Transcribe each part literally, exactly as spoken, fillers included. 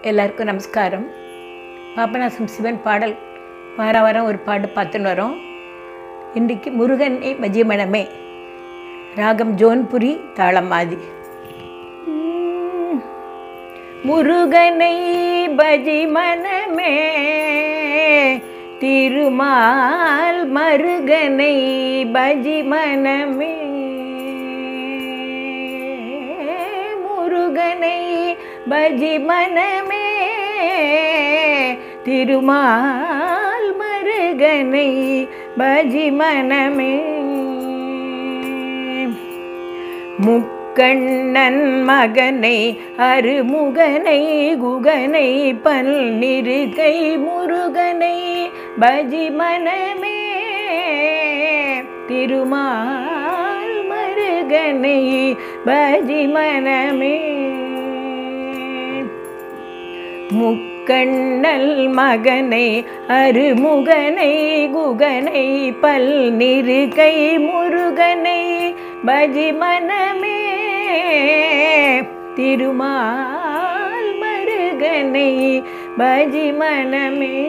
எல்லாருக்கும் நமஸ்காரம். பாபநாசம் சிவன் பாடல் வார வாரம் ஒரு பாடு பார்த்துன்னு வரோம். இன்றைக்கு முருகனே பஜிமனமே, ராகம் ஜோன்புரி, தாளம் ஆதி. முருகனை பஜிமனமே, திருமால் மருகனை பஜிமனமே, முருகனை பஜிமனமே, திருமால் மருகனை பஜிமனமே. முக்கண்ணன் மகனை அருமுகனை குகனை பல்நிருகை முருகனை பஜிமனமே, திருமால் மருகனை பஜிமனமே. முக்கண்ணல் மகனை அருமுகனை குகனை பல்நிருகை முருகனை பஜிமனமே, திருமால் மருகனை பஜிமனமே.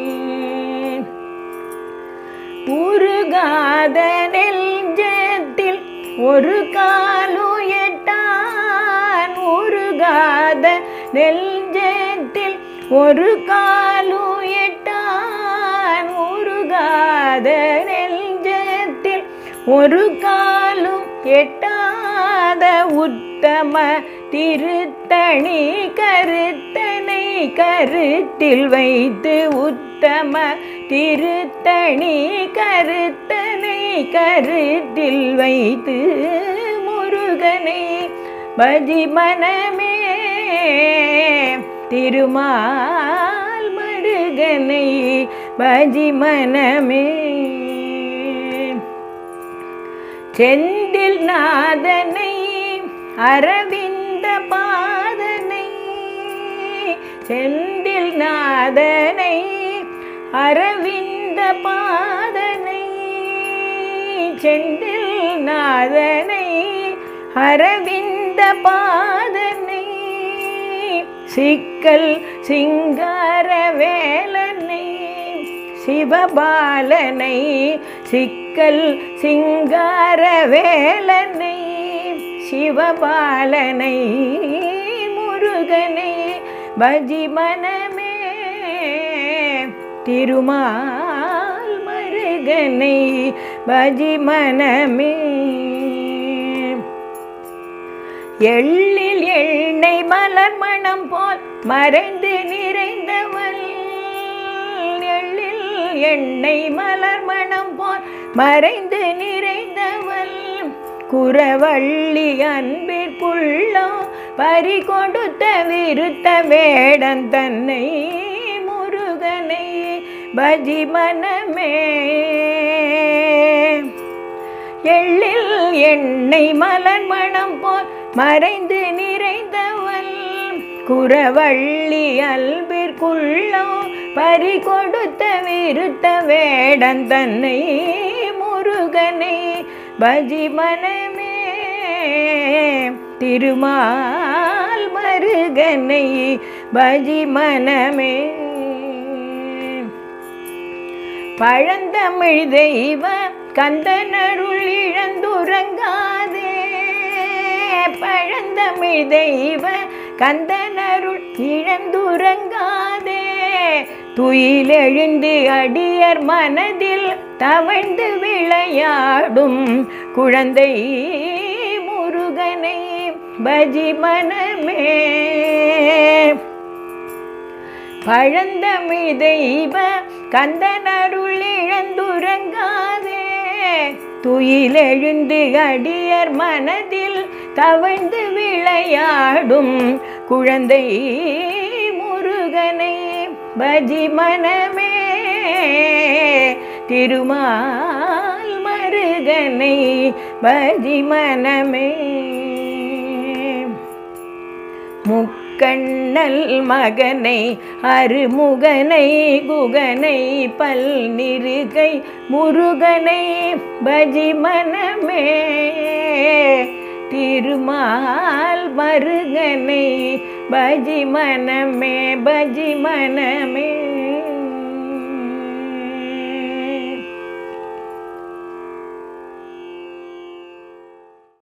உருகாத நெஞ்சத்தில் ஒரு காலுயட்டான், உருகாத நெஞ்சத்தில் ஒரு காலுயட்டான், உருகாத நெஞ்சத்தில் ஒரு காலும் எட்டாத உத்தம திருத்தணி கருத்தனை கருத்தில் வைத்து, உத்தம திருத்தணி கருத்தனை கருத்தில் வைத்து, முருகனை பஜிமனமே, திருமால் மருகனை பஜிமனமே. செந்தில் நாதனை அரவிந்த பாதனை, செந்தில் நாதனை அரவிந்த பாதனை, செந்தில் நாதனை அரவிந்த பாதனை, சிக்கல் சிங்கார வேலனை சிவபாலனை, சிக்கல் சிங்கார வேலனை சிவபாலனை, முருகனை பஜிமனமே, திருமால் மருகனை பஜிமனமே. எள்ளில் எண்ணெய் மலர் மணம் போல் மறைந்து நிறைந்தவள், எள்ளில் எண்ணெய் மலர் மணம் போல் மறைந்து நிறைந்தவள், குறவள்ளி அன்பிற்குள்ளோ பறி கொடுத்த விருத்த வேடன் தன்னை, முருகனை பஜிமனமே. எள்ளில் எண்ணெய் மலர் மணம் போல் மறைந்து நிறைந்தவள், குறவள்ளி அல்பிற்குள்ளோ பறி கொடுத்த விருத்த வேடன் தன்னை, முருகனை பஜிமனமே, திருமால் மருகனை பஜிமனமே. பழந்தமிழ் தெய்வ கந்தனருள் இழந்துறங்காதே, பழந்தமிழ் தெய்வ கந்தனருள் இழந்துறங்காதே, துயிலெழுந்து அடியர் மனதில் தவழ்ந்து விளையாடும் குழந்தை முருகனை பஜிமனமே. பழந்தமிழ் தெய்வ கந்தனருள் இழந்துறங்காதே, துயிலெழுந்து அடியர் மனதில் தவழ்ந்து விளையாடும் குழந்தை முருகனை பஜிமனமே, திருமால் மருகனை பஜிமனமே. முக்கண்ணல் மகனை அருமுகனை குகனை பல்நிருகை முருகனை பஜிமனமே, திருமால் மருகனை பஜி மனமே பஜி மனமே